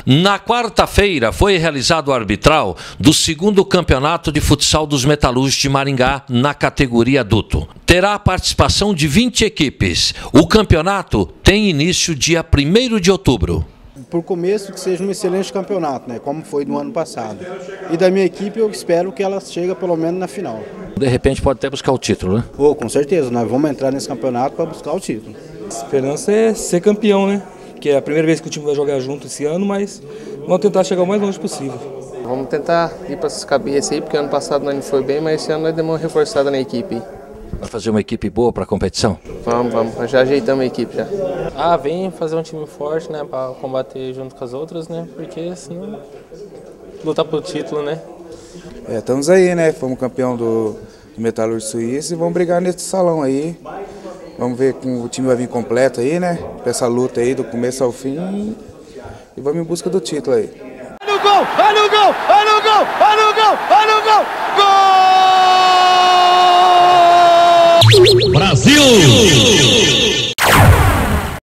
Na quarta-feira foi realizado o arbitral do segundo campeonato de futsal dos Metalúrgicos de Maringá na categoria adulto. Terá a participação de 20 equipes. O campeonato tem início dia 1º de outubro. Por começo, que seja um excelente campeonato, né, como foi no ano passado. E da minha equipe eu espero que ela chegue pelo menos na final. De repente pode até buscar o título, né? Com certeza, nós vamos entrar nesse campeonato para buscar o título. A esperança é ser campeão, né? Que é a primeira vez que o time vai jogar junto esse ano, mas vamos tentar chegar o mais longe possível. Vamos tentar ir para essas cabeças aí, porque ano passado nós não foi bem, mas esse ano nós demos uma reforçada na equipe. Vai fazer uma equipe boa para a competição? Vamos, já ajeitamos a equipe já. Vem fazer um time forte, né, para combater junto com as outras, né, porque senão lutar pelo título, né. Estamos aí, né, fomos campeão do Metalúrgico Suíço e vamos brigar nesse salão aí. Vamos ver como o time vai vir completo aí, né, pra essa luta aí do começo ao fim e vamos em busca do título aí. Olha o gol, olha o gol, olha o gol, olha o gol, olha o gol, gol!